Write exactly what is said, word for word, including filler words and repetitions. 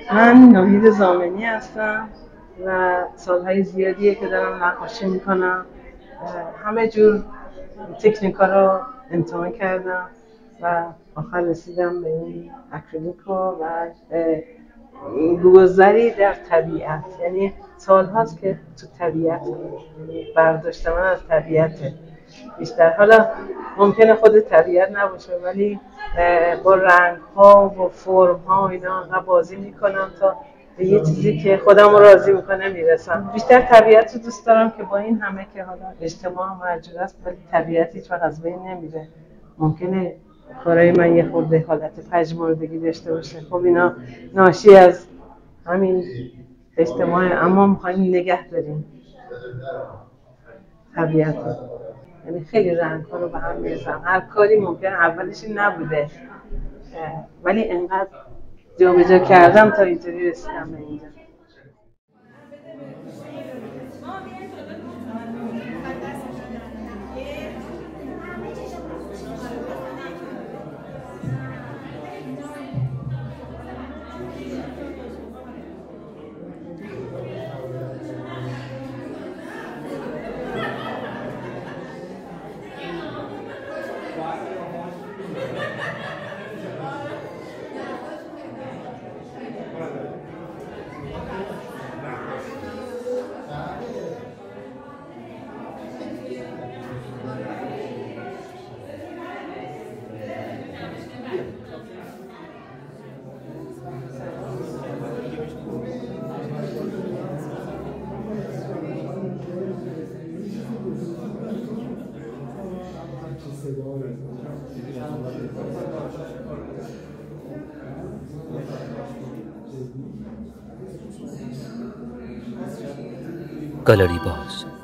من نوید زامنی هستم و سالهای زیادیه که دارم نقاشی میکنم. همه جور تکنیکا رو امتحان کردم و آخر رسیدم به این اکریلیک و گذری در طبیعت. یعنی سال هاست که تو طبیعت برداشت من از طبیعته بیشتر. حالا ممکنه خود طبیعت نباشه ولی با رنگ ها و فرم ها اینا انقدر بازی میکنم تا به یه چیزی که خودم رو راضی میکنه میرسم. بیشتر طبیعت رو دوست دارم که با این همه که حالا اجتماع مرجوع است ولی طبیعت هیچ وقت از بین نمیره. ممکنه کارهای من یه خورده حالت پژمردگی داشته باشه، خب اینا ناشی از همین اجتماع، اما میخوایم نگه داریم طبیعت رو. یعنی خیلی رنگ ها رو به هم میرسم. هر کاری ممکن اولش این نبوده ولی انقدر جا به جا کردم تا اینطوری رسیدم به اینجا. گالری باز